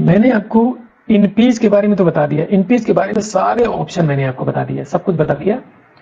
मैंने आपको इन पेज के बारे में तो बता दिया, इन पेज के बारे में सारे ऑप्शन मैंने आपको बता दिया, सब कुछ बता दिया।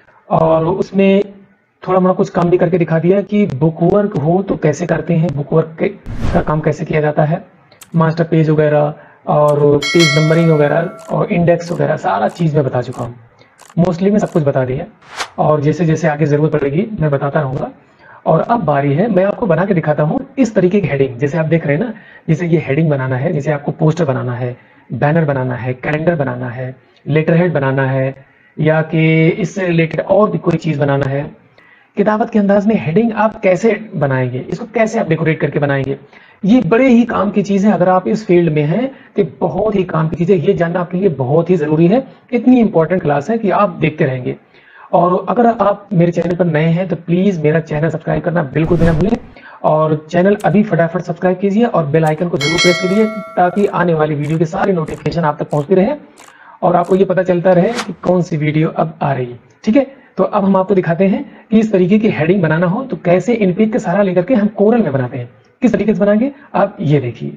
और उसमें थोड़ा मोड़ा कुछ काम भी करके दिखा दिया कि बुक वर्क हो तो कैसे करते हैं, बुक वर्क का काम कैसे किया जाता है, मास्टर पेज वगैरह और पेज नंबरिंग वगैरह और इंडेक्स वगैरह सारा चीज़ मैं बता चुका हूँ। मोस्टली मैं सब कुछ बता दिया और जैसे जैसे आगे ज़रूरत पड़ेगी मैं बताता रहूँगा। और अब बारी है, मैं आपको बना के दिखाता हूँ इस तरीके की हेडिंग। जैसे आप देख रहे हैं ना, जैसे ये हेडिंग बनाना है, जैसे आपको पोस्टर बनाना है, बैनर बनाना है, कैलेंडर बनाना है, लेटर हेड बनाना है, या कि इससे रिलेटेड और भी कोई चीज़ बनाना है, किताबत के अंदाज में हेडिंग आप कैसे बनाएंगे, इसको कैसे आप डेकोरेट करके बनाएंगे, ये बड़े ही काम की चीज़ है। अगर आप इस फील्ड में हैं तो बहुत ही काम की चीज़ है, ये जानना आपके लिए बहुत ही ज़रूरी है। इतनी इंपॉर्टेंट क्लास है कि आप देखते रहेंगे। और अगर आप मेरे चैनल पर नए हैं तो प्लीज़ मेरा चैनल सब्सक्राइब करना बिल्कुल भी ना भूलें। और चैनल अभी फटाफट सब्सक्राइब कीजिए और बेल आइकन को जरूर प्रेस कीजिए ताकि आने वाली वीडियो के सारे नोटिफिकेशन आप तक पहुंचती रहे और आपको ये पता चलता रहे कि कौन सी वीडियो अब आ रही है। ठीक है, तो अब हम आपको दिखाते हैं कि इस तरीके की हेडिंग बनाना हो तो कैसे इनपेज का सहारा लेकर के हम कोरल में बनाते हैं, किस तरीके से बनाएंगे आप ये देखिए।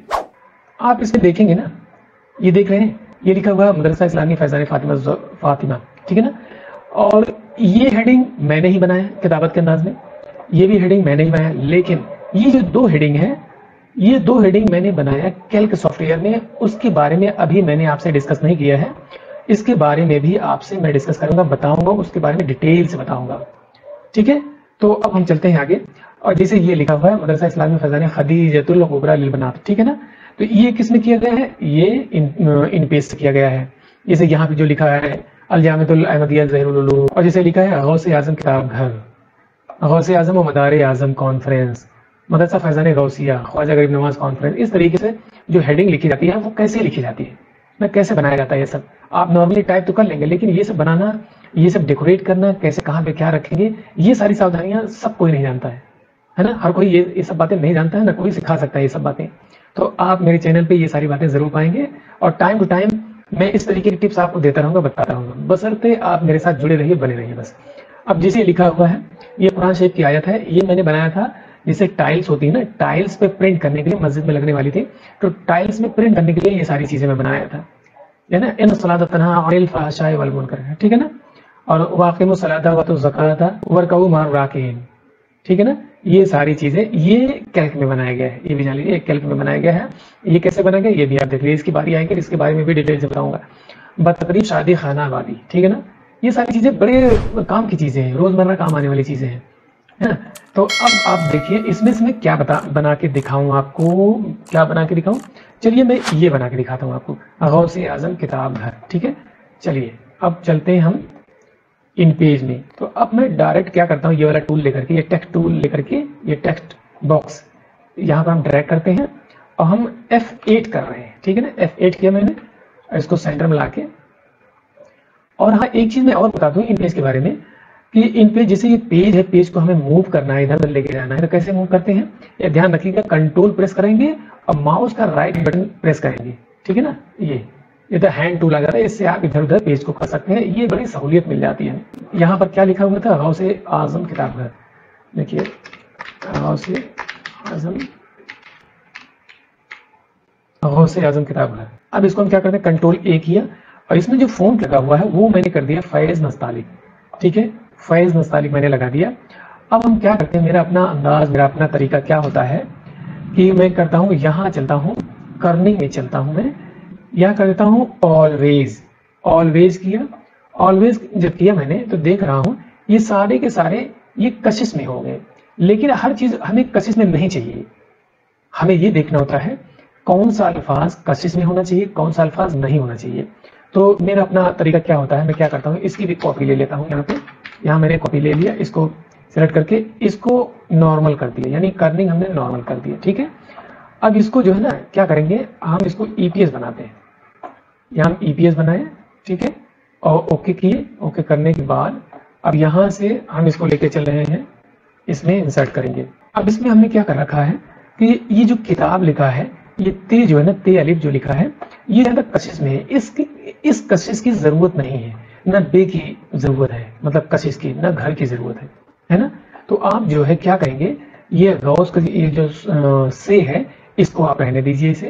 आप इसमें देखेंगे ना, ये देख रहे हैं, ये लिखा हुआ मदरसा इस्लामी फैजान फातिमा, ठीक है ना। और ये हेडिंग मैंने ही बनाया किताबत के अंदाज में, ये भी हेडिंग मैंने ही बनाया। लेकिन ये जो दो हेडिंग है, ये दो हेडिंग मैंने बनाया कैल्क सॉफ्टवेयर में, उसके बारे में अभी मैंने आपसे डिस्कस नहीं किया है। इसके बारे में भी आपसे मैं डिस्कस करूंगा, बताऊंगा, उसके बारे में डिटेल से बताऊंगा। ठीक है, तो अब हम चलते हैं आगे। और जैसे ये लिखा हुआ है मदरसा इस्लामी फैजान खदीजतुल कुबरा लिल बनात, ठीक है ना। तो ये किसमें किया गया है, ये इन पेज से किया गया है। जैसे यहाँ पे जो लिखा है अल जामिअतुल अहमदिया ज़हीरुल उलूम, और जैसे लिखा है गौसे आजम किताब घर, गौसे आजम और मदारे आजम कॉन्फ्रेंस, मदरसा फैजान गौसिया, ख्वाजा गरीब नवाज कॉन्फ्रेंस। इस तरीके से जो हेडिंग लिखी जाती है वो कैसे लिखी जाती है ना, कैसे बनाया जाता है, ये सब आप नॉर्मली टाइप तो कर लेंगे, लेकिन ये सब बनाना, ये सब डेकोरेट करना, कैसे कहाँ पे क्या रखेंगे, ये सारी सावधानियां सब कोई नहीं जानता है ना। हर कोई ये सब बातें नहीं जानता है, ना कोई सिखा सकता है ये सब बातें। तो आप मेरे चैनल पे ये सारी बातें जरूर पाएंगे और टाइम टू टाइम मैं इस तरीके की टिप्स आपको देता रहूंगा, बताता रहूंगा, बशर्ते आप मेरे साथ जुड़े रहिए, बने रहिए बस। अब जैसे लिखा हुआ है, ये कुरान शरीफ की आयत है, ये मैंने बनाया था। जैसे टाइल्स होती है ना, टाइल्स पे प्रिंट करने के लिए मस्जिद में लगने वाली थी, तो टाइल्स में प्रिंट करने के लिए ये सारी चीजें मैं बनाया था, है ना। इन सलात तनहा अनिल फहशाई वल मुनकर, ठीक है ना। और वाक़िमु सलाता व तो ज़काता वरकऊ माअ राकिईन, ठीक है ना। ये सारी चीजें ये कैल्क में बनाया गया है, ये भी जान लीजिए कैल्क में बनाया गया है। ये कैसे बना गया ये भी आप देख लीजिए, इसकी बारी आएगी, इसके बारे में भी डिटेल से बताऊंगा। बतकरीब शादी खाना आबादी, ठीक है ना। ये सारी चीजें बड़े काम की चीजें हैं, रोजमर्रा काम आने वाली चीजें हैं, है ना। तो अब आप देखिए इसमें से मैं क्या बना के दिखाऊं आपको, क्या बना के दिखाऊं। चलिए मैं ये बना के दिखाता हूँ आपको, गौसे आजम किताब घर, ठीक है। चलिए अब चलते हैं हम इन पेज में। तो अब मैं डायरेक्ट क्या करता हूँ, ये वाला टूल लेकर के, ये टेक्स्ट टूल लेकर के, ये टेक्स्ट बॉक्स यहाँ पर हम ड्रैग करते हैं और हम F8 कर रहे हैं, ठीक है ना। F8 किया मैंने, इसको सेंटर में लाके। और हाँ एक चीज मैं और बता दूं इन पेज के बारे में कि इन पेज, जैसे ये पेज है, पेज को हमें मूव करना है, इधर उधर लेके जाना है, तो कैसे मूव करते हैं ये ध्यान रखिएगा। कंट्रोल प्रेस करेंगे और माउस का राइट बटन प्रेस करेंगे, ठीक है ना। ये तो हैंड टूल आ जाता है, इससे आप इधर उधर पेज को कर सकते हैं, ये बड़ी सहूलियत मिल जाती है। यहाँ पर क्या लिखा हुआ था, गौसे आजम किताब घर, देखिए गौसे आजम किताब घर। अब इसको हम क्या करते हैं, कंट्रोल A किया और इसमें जो फॉन्ट लगा हुआ है वो मैंने कर दिया फैज नस्तालिक, ठीक है, फैज नस्तालिक मैंने लगा दिया। अब हम क्या करते हैं, मेरा अपना अंदाज, मेरा अपना तरीका क्या होता है कि मैं करता हूँ, यहाँ चलता हूँ, कर्निंग में चलता हूँ, मैं यहाँ कर देता हूँ ऑलवेज किया। ऑलवेज जब किया मैंने तो देख रहा हूँ ये सारे के सारे ये कशिश में हो गए, लेकिन हर चीज हमें कशिश में नहीं चाहिए। हमें ये देखना होता है कौन सा अल्फाज कशिश में होना चाहिए, कौन सा अल्फाज नहीं होना चाहिए। तो मेरा अपना तरीका क्या होता है, मैं क्या करता हूँ, इसकी भी कॉपी ले लेता हूँ। यहाँ पे, यहाँ मैंने कॉपी ले लिया, इसको सिलेक्ट करके इसको नॉर्मल कर दिया, यानी कर्निंग हमने नॉर्मल कर दिया, ठीक है। अब इसको जो है ना क्या करेंगे, हम इसको EPS बनाते हैं। यहाँ हम EPS बनाए, ठीक है, और ओके किए। ओके करने के बाद अब यहाँ से हम इसको लेके चल रहे हैं, इसमें इंसर्ट करेंगे। अब इसमें हमने क्या कर रखा है कि ये जो किताब लिखा है, ये ते जो है ना, ते अलिफ जो लिखा है, ये ज्यादा कशिश में है। इस कशिश की जरूरत नहीं है, न बे की जरूरत है, मतलब कशिश की, न घर की जरूरत है ना। तो आप जो है क्या करेंगे, ये गौस का ये जो से है इसको आप रहने दीजिए,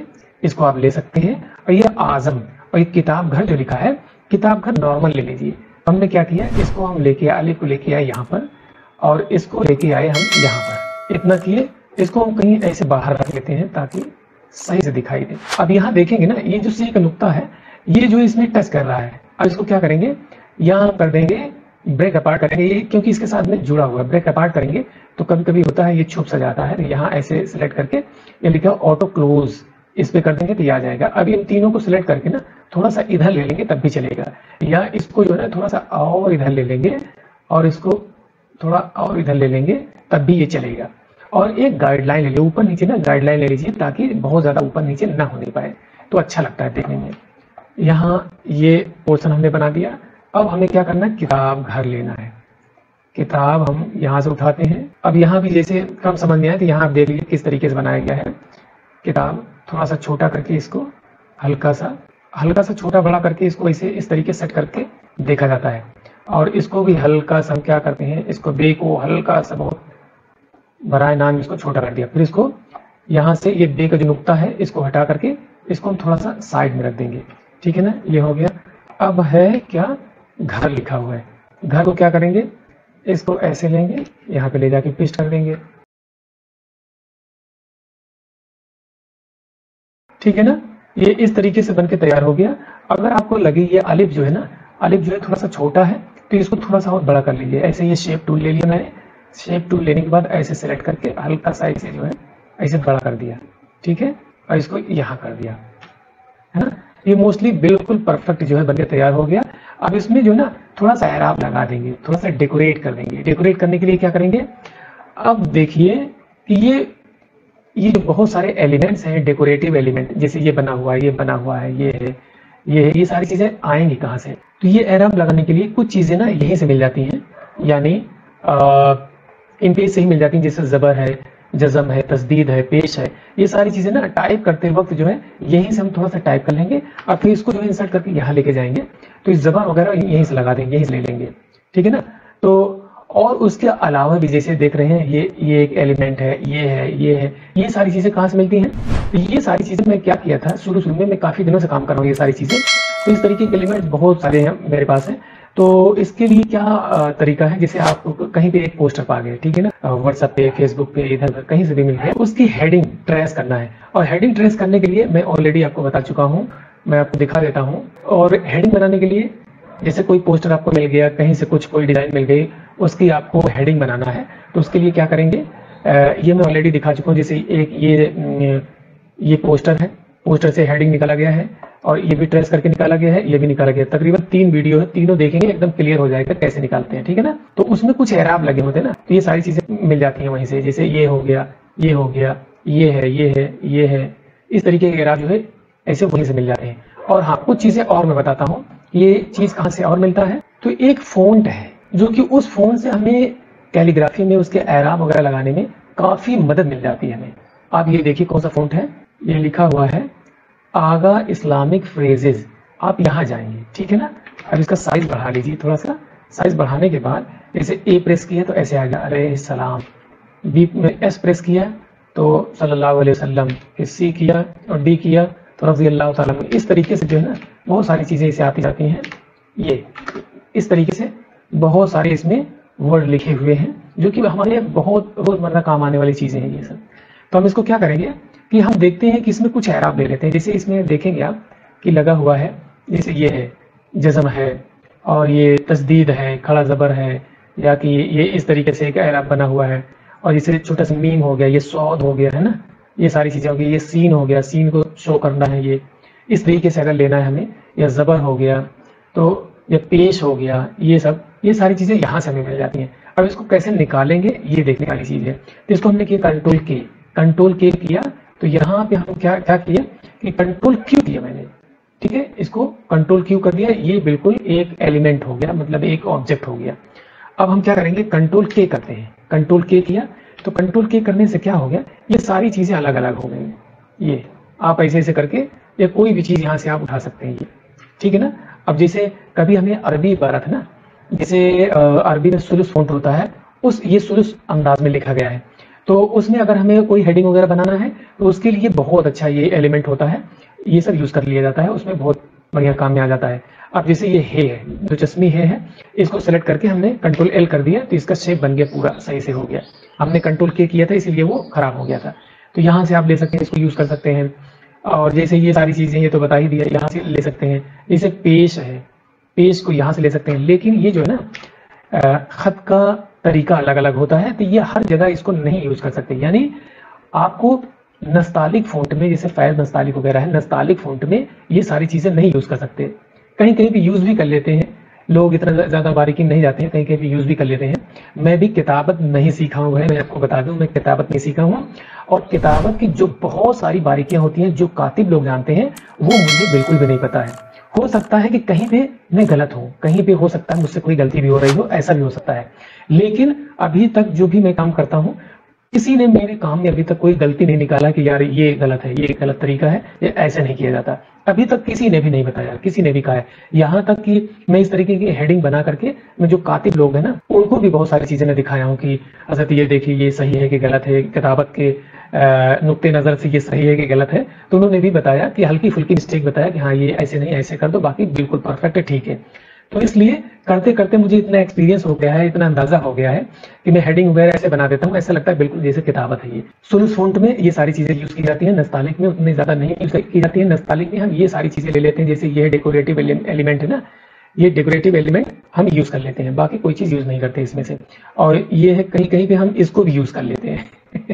इसको आप ले सकते हैं। और ये आजम और ये किताब घर जो लिखा है, किताब घर नॉर्मल ले लीजिए। हमने क्या किया, इसको हम लेके अलिफ को लेके आए यहाँ पर और इसको लेके आए हम यहाँ पर, इतना किए। इसको हम कहीं ऐसे बाहर रख लेते हैं ताकि सही से दिखाई दे। अब यहाँ देखेंगे ना, ये जो सी का नुक्ता है ये जो इसमें टच कर रहा है, अब इसको क्या करेंगे, यहाँ कर देंगे ब्रेक अपार्ट करेंगे, ये क्योंकि इसके साथ में जुड़ा हुआ है। ब्रेक अपार्ट करेंगे तो कभी कभी होता है ये छुप सा जाता है, तो यहाँ ऐसे सिलेक्ट करके ये लिखा ऑटो क्लोज, इस पे कर देंगे तो ये आ जाएगा। अब इन तीनों को सिलेक्ट करके ना थोड़ा सा इधर ले लेंगे तब भी चलेगा, या इसको जो है थोड़ा सा और इधर ले लेंगे और इसको थोड़ा और इधर ले लेंगे तब भी ये चलेगा। और एक गाइडलाइन ले लीजिए, ऊपर नीचे ना गाइडलाइन ले लीजिए ताकि बहुत ज्यादा ऊपर नीचे ना होने पाए, तो अच्छा लगता है देखने में। यहाँ ये पोर्शन हमने बना दिया। अब हमें क्या करना है, किताब घर लेना है। किताब हम यहाँ से उठाते हैं। अब यहाँ भी जैसे कम समझ में आए तो यहाँ आप देख लीजिए किस तरीके से बनाया गया है। किताब थोड़ा सा छोटा करके इसको हल्का सा छोटा बड़ा करके इसको ऐसे इस तरीके से सेट करके देखा जाता है। और इसको भी हल्का सा हम क्या करते हैं, इसको बे को हल्का सा बहुत बराए नाम इसको छोटा कर दिया। फिर इसको यहाँ से ये बे का जो नुक्ता है इसको हटा करके इसको हम थोड़ा सा साइड में रख देंगे, ठीक है ना, ये हो गया। अब है क्या, घर लिखा हुआ है। घर को क्या करेंगे, इसको ऐसे लेंगे, यहाँ पे ले जाके पेस्ट कर देंगे, ठीक है ना। ये इस तरीके से बनके तैयार हो गया। अगर आपको लगे ये अलिफ जो है ना, अलिफ जो है थोड़ा सा छोटा है तो इसको थोड़ा सा और बड़ा कर लीजिए। ऐसे ये शेप टूल ले लिया मैंने, शेप टूल लेने के बाद ऐसे सेलेक्ट करके हल्का सा ऐसे जो है ऐसे बड़ा कर दिया, ठीक है, और इसको यहाँ कर दिया, है ना। ये मोस्टली बिल्कुल परफेक्ट जो है बनके तैयार हो गया। अब इसमें जो है ना थोड़ा सा एराब लगा देंगे, थोड़ा सा डेकोरेट कर देंगे। डेकोरेट करने के लिए क्या करेंगे, अब देखिए कि ये जो बहुत सारे एलिमेंट्स हैं, डेकोरेटिव एलिमेंट, जैसे ये बना हुआ है, ये बना हुआ है, ये है, ये सारी चीजें आएंगी कहाँ से, तो ये एराब लगाने के लिए कुछ चीजें ना यहीं से मिल जाती हैं, यानी इन पेज से ही मिल जाती हैं। जैसे जबर है, जज़म है, तस्दीद है, पेश है, ये सारी चीजें ना टाइप करते वक्त जो है यहीं से हम थोड़ा सा टाइप कर लेंगे और फिर इसको जो है इंसर्ट करके यहाँ लेके जाएंगे, तो इस जबान वगैरह यहीं से लगा देंगे, यहीं से ले लेंगे, ठीक है ना। तो और उसके अलावा भी जैसे देख रहे हैं ये एक एलिमेंट है, ये है, ये सारी चीजें कहाँ से मिलती हैं, तो ये सारी चीजें मैं क्या किया था शुरू में, मैं काफी दिनों से काम कर रहा हूँ ये सारी चीजें, तो इस तरीके के एलिमेंट बहुत सारे हैं मेरे पास है। तो इसके लिए क्या तरीका है, जैसे आप कहीं पे एक पोस्टर पा गए, ठीक है ना, व्हाट्सएप पे, फेसबुक पे, इधर कहीं से भी मिल गया, उसकी हेडिंग ट्रेस करना है। और हेडिंग ट्रेस करने के लिए मैं ऑलरेडी आपको बता चुका हूँ, मैं आपको दिखा देता हूँ। और हेडिंग बनाने के लिए जैसे कोई पोस्टर आपको मिल गया, कहीं से कुछ कोई डिजाइन मिल गई, उसकी आपको हेडिंग बनाना है, तो उसके लिए क्या करेंगे, ये मैं ऑलरेडी दिखा चुका हूँ। जैसे एक ये पोस्टर है, पोस्टर से हेडिंग निकाला गया है और ये भी ट्रेस करके निकाला गया है, ये भी निकाला गया है। तकरीबन 3 वीडियो है, तीनों देखेंगे एकदम क्लियर हो जाएगा कैसे निकालते हैं, ठीक है ना। तो उसमें कुछ एराब लगे होते हैं ना, तो ये सारी चीजें मिल जाती हैं वहीं से। जैसे ये हो गया, ये हो गया, ये है, ये है, ये है, इस तरीके के एराब जो है ऐसे वहीं से मिल जाते हैं। और हाँ, कुछ चीजें और मैं बताता हूँ, ये चीज कहाँ से और मिलता है, तो एक फोंट है जो कि उस फोन से हमें कैलीग्राफी में उसके एराब वगैरह लगाने में काफी मदद मिल जाती है हमें। आप ये देखिए कौन सा फोंट है, ये लिखा हुआ है आगा इस्लामिक फ्रेजेस। आप यहाँ जाएंगे, ठीक है ना। अब इसका साइज बढ़ा लीजिए, थोड़ा सा साइज बढ़ाने के बाद जैसे ए प्रेस किया तो ऐसे आएगा अरे सलाम, बी में एस प्रेस किया तो सल्लल्लाहु अलैहि वसल्लम, सी किया और डी किया तो रज़ी अल्लाह ताला। इस तरीके से जो है ना बहुत सारी चीजें इसे आती जाती हैं। ये इस तरीके से बहुत सारे इसमें वर्ड लिखे हुए हैं जो कि हमारे बहुत रोजमर्रा काम आने वाली चीजें हैं ये सब। तो हम इसको क्या करेंगे कि हम देखते हैं कि इसमें कुछ एराब ले लेते हैं। जैसे इसमें देखेंगे आप कि लगा हुआ है, जैसे ये है, जज़म है, और ये तस्दीद है, खड़ा जबर है, या कि ये इस तरीके से एक एराब बना हुआ है। और जैसे छोटा सा मीम हो गया, ये सौद हो गया, है ना, ये सारी चीजें हो गई। ये सीन हो गया, सीन को शो करना है, ये इस तरीके से अगर लेना है हमें। या जबर हो गया, तो ये पेश हो गया, ये सब, ये सारी चीजें यहाँ से हमें मिल जाती हैं। अब इसको कैसे निकालेंगे ये देखने वाली चीज है। तो इसको हमने किया कंट्रोल के किया, तो यहाँ पे हम क्या किया कि कंट्रोल क्यू किया मैंने, ठीक है, इसको कंट्रोल क्यू कर दिया। ये बिल्कुल एक एलिमेंट हो गया, मतलब एक ऑब्जेक्ट हो गया। अब हम क्या करेंगे, कंट्रोल के करते हैं। कंट्रोल के किया तो कंट्रोल के करने से क्या हो गया, ये सारी चीजें अलग अलग हो गई। ये आप ऐसे ऐसे करके या कोई भी चीज यहाँ से आप उठा सकते हैं ये, ठीक है ना। अब जैसे कभी हमें अरबी इबारत है ना, जैसे अरबी में सुलुस फॉन्ट होता है, उस ये सुलुस अंदाज में लिखा गया है, तो उसमें अगर हमें कोई हेडिंग वगैरह बनाना है तो उसके लिए बहुत अच्छा ये एलिमेंट होता है, ये सब यूज कर लिया जाता है, उसमें बहुत बढ़िया काम में आ जाता है। अब जैसे ये है जो चश्मी है, इसको सेलेक्ट करके हमने कंट्रोल एल कर दिया तो इसका शेप बन गया, पूरा सही से हो गया। हमने कंट्रोल के किया था इसीलिए वो खराब हो गया था। तो यहाँ से आप ले सकते हैं, इसको यूज कर सकते हैं। और जैसे ये सारी चीजें ये तो बता ही दिया, यहाँ से ले सकते हैं। जैसे पेश है, पेश को यहाँ से ले सकते हैं, लेकिन ये जो है ना खत का तरीका अलग अलग होता है, तो ये हर जगह इसको नहीं यूज कर सकते। यानी आपको नस्तालिक फ़ॉन्ट में, जैसे फैज़ नस्तालिक वगैरह है, नस्तालिक फ़ॉन्ट में ये सारी चीज़ें नहीं यूज़ कर सकते। कहीं कहीं भी यूज़ भी कर लेते हैं लोग, इतना ज़्यादा बारीकी नहीं जाते हैं, कहीं कहीं भी यूज़ भी कर लेते हैं। मैं भी किताबत नहीं सीखा हूँ है, मैं आपको बता दूँ, मैं किताबत नहीं सीखा हूँ। और किताबत की जो बहुत सारी बारीकियाँ होती हैं, जो कातिब लोग जानते हैं, वो मुझे बिल्कुल भी नहीं पता है। हो सकता है कि कहीं पे मैं गलत हूँ, कहीं पे हो सकता है मुझसे कोई गलती भी हो रही हो, ऐसा भी हो सकता है। लेकिन अभी तक जो भी मैं काम करता हूँ, किसी ने मेरे काम में अभी तक कोई गलती नहीं निकाला कि यार ये गलत है, ये गलत तरीका है, ये ऐसे नहीं किया जाता। अभी तक किसी ने भी नहीं बताया, किसी ने भी कहा है। यहाँ तक कि मैं इस तरीके की हेडिंग बना करके मैं जो कातिब लोग हैं ना, उनको भी बहुत सारी चीजें मैं दिखाया हूँ कि हजरत ये देखिए ये सही है कि गलत है, किताबत के नुक्ते नजर से ये सही है कि गलत है। तो उन्होंने भी बताया कि हल्की फुल्की मिस्टेक बताया कि हाँ ये ऐसे नहीं, ऐसे कर दो, बाकी बिल्कुल परफेक्ट है, ठीक है। तो इसलिए करते करते मुझे इतना एक्सपीरियंस हो गया है, इतना अंदाजा हो गया है कि मैं हेडिंग वगैरह ऐसे बना देता हूँ, ऐसा लगता है बिल्कुल जैसे किताबत है। ये सुलूस फ़ॉन्ट में ये सारी चीजें यूज की जाती है, नस्तालिक में उतनी ज्यादा नहीं यूज की जाती है। नस्तालिक में हम ये सारी चीजें ले लेते हैं, जैसे ये डेकोरेटिव एलिमेंट है ना, ये डेकोरेटिव एलिमेंट हम यूज कर लेते हैं, बाकी कोई चीज यूज नहीं करते इसमें से। और ये है कहीं कहीं पे हम इसको भी यूज कर लेते हैं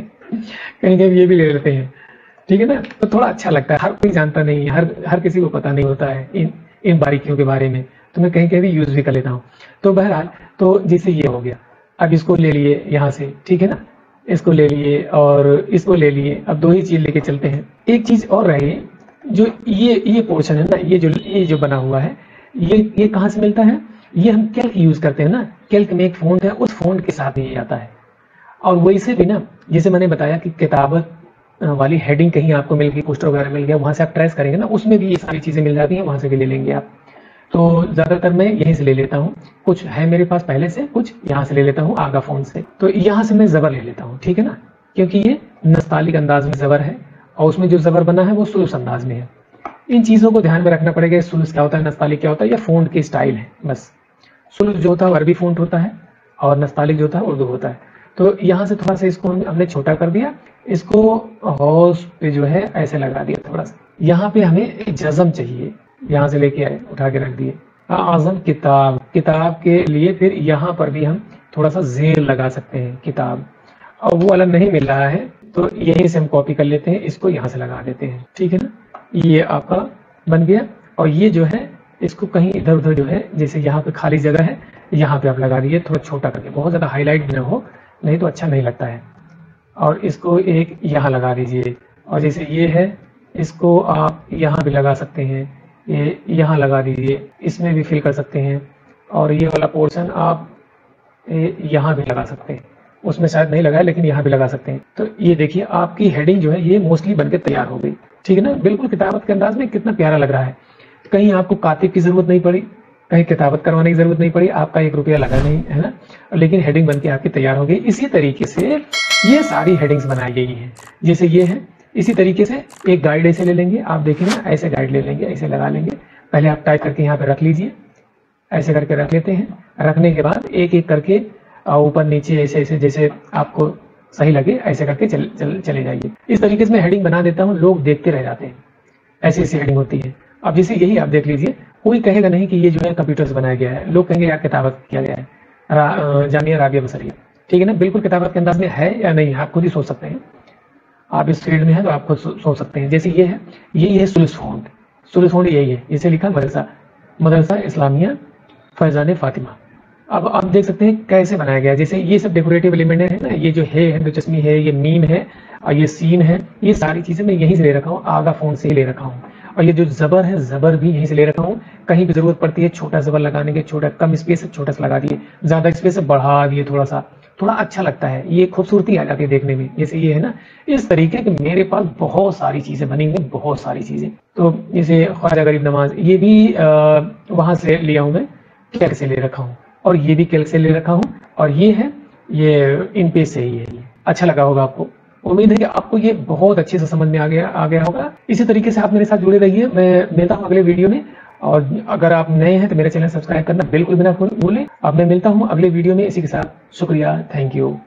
कहीं कहीं ये भी ले लेते हैं, ठीक है ना। तो थोड़ा अच्छा लगता है, हर कोई जानता नहीं, हर किसी को पता नहीं होता है इन बारीकियों के बारे में, तो मैं कहीं कहीं भी यूज भी कर लेता हूँ। तो बहरहाल, तो जैसे ये हो गया, अब इसको ले लिए यहाँ से, ठीक है ना, इसको ले लिए और इसको ले लिए। अब दो ही चीज लेके चलते हैं। एक चीज और रही, जो ये पोर्शन है ना, ये जो बना हुआ है, ये कहाँ से मिलता है? ये हम कैल्क यूज करते हैं ना, कैल्क में एक फ़ॉन्ट है, उस फ़ॉन्ट के साथ ये आता है। और वैसे भी ना, जैसे मैंने बताया कि किताबत वाली हेडिंग कहीं आपको मिल गई, पोस्टर वगैरह मिल गया, वहां से आप ट्रेस करेंगे ना, उसमें भी ये सारी चीजें मिल जाती हैं, वहां से भी ले लेंगे आप। तो ज्यादातर मैं यहीं से ले लेता हूँ, कुछ है मेरे पास पहले से, कुछ यहाँ से ले लेता हूँ आगा फ़ॉन्ट से। तो यहाँ से मैं जबर ले लेता हूँ, ठीक है ना, क्योंकि ये नस्तालिक अंदाज में जबर है और उसमें जो जबर बना है वो सुलूस अंदाज में है। इन चीजों को ध्यान में रखना पड़ेगा, सुलूस क्या होता है, नस्तालिक क्या होता है, या फ़ॉन्ट की स्टाइल है बस। सुलूस जो होता है अरबी फ़ॉन्ट होता है और नस्तालिक जो होता है उर्दू होता है। तो यहाँ से थोड़ा सा इसको हमने छोटा कर दिया, इसको हौस पे जो है ऐसे लगा दिया थोड़ा सा। यहाँ पे हमें एक जज़म चाहिए, यहाँ से लेके आए, उठा के रख दिए। आज़म किताब, किताब के लिए फिर यहाँ पर भी हम थोड़ा सा जेर लगा सकते हैं किताब, और वो वाला नहीं मिल रहा है तो यहीं से हम कॉपी कर लेते हैं, इसको यहाँ से लगा देते हैं, ठीक है ना। ये आपका बन गया। और ये जो है इसको कहीं इधर उधर जो है, जैसे यहाँ पे खाली जगह है, यहाँ पे आप लगा दीजिए थोड़ा छोटा करके, बहुत ज्यादा हाईलाइट भी ना हो, नहीं तो अच्छा नहीं लगता है। और इसको एक यहाँ लगा दीजिए, और जैसे ये है इसको आप यहाँ भी लगा सकते हैं, ये यहाँ लगा दीजिए, इसमें भी फिल कर सकते हैं। और ये वाला पोर्शन आप यहाँ भी लगा सकते हैं, उसमें शायद नहीं लगा है लेकिन यहाँ भी लगा सकते हैं। तो ये देखिए आपकी हेडिंग जो है ये मोस्टली बनके तैयार हो गई, ठीक है ना। बिल्कुल किताबत के अंदाज में कितना प्यारा लग रहा है। कहीं आपको कातिब की जरूरत नहीं पड़ी, कहीं किताबत करवाने की जरूरत नहीं पड़ी, आपका 1 रुपया लगा नहीं, है ना, लेकिन हेडिंग बनके आपकी तैयार हो गई। इसी तरीके से ये सारी हेडिंग्स बनाई गई हैं, जैसे ये है। इसी तरीके से एक गाइड ऐसे ले लेंगे, आप देखेंगे ना, ऐसे गाइड ले लेंगे, ऐसे लगा लेंगे। पहले आप टाइप करके यहाँ पे रख लीजिए, ऐसे करके रख लेते हैं। रखने के बाद एक एक करके ऊपर नीचे ऐसे ऐसे जैसे आपको सही लगे ऐसे करके चले जाइए। इस तरीके से मैं हेडिंग बना देता हूँ, लोग देखते रह जाते हैं, ऐसी ऐसी हेडिंग होती है। अब जैसे यही आप देख लीजिए, कोई कहेगा नहीं कि ये जो है कंप्यूटर से बनाया गया है, लोग कहेंगे यार किताबत किया गया है, जामिया राबिया बसरिया, ठीक है ना। बिल्कुल किताबत के अंदाज में है या नहीं, आप खुद ही सोच सकते हैं। आप इस फील्ड में है तो आप खुद सोच सकते हैं। जैसे ये है, यही है सुलूस फ़ॉन्ट, सुलूस फ़ॉन्ट यही है, इसे लिखा मदरसा इस्लामिया फैजान फातिमा। अब आप देख सकते हैं कैसे बनाया गया है। जैसे ये सब डेकोरेटिव एलिमेंट है ना, ये जो है दिलचस्पी है, ये मीम है और ये सीन है, ये सारी चीजें मैं यहीं से ले रखा हूँ, आगा फ़ॉन्ट से ही ले रखा हूँ। और ये जो जबर है, जबर भी यहीं से ले रखा हूँ। कहीं भी जरूरत पड़ती है छोटा जबर लगाने के, छोटा कम स्पेस है छोटा सा लगा दिए, ज्यादा स्पेस है बढ़ा दिए, थोड़ा सा, थोड़ा अच्छा लगता है, ये खूबसूरती आ जाती है देखने में। जैसे ये है ना, इस तरीके के मेरे पास बहुत सारी चीजें बनी हुई, बहुत सारी चीजें। तो जैसे ख्वाजा गरीब नवाज, ये भी वहां से लिया हूं मैं, कैल्क से ले रखा हूँ, और ये भी कैल्क से ले रखा हूँ। और ये है, ये इन पेज से ही है, अच्छा लगा होगा आपको। उम्मीद है कि आपको ये बहुत अच्छे से समझ में आ गया होगा। इसी तरीके से आप मेरे साथ जुड़े रहिए। मैं मिलता हूँ अगले वीडियो में, और अगर आप नए हैं तो मेरे चैनल सब्सक्राइब करना बिल्कुल भी ना भूलें। अब मैं मिलता हूँ अगले वीडियो में इसी के साथ। शुक्रिया, थैंक यू।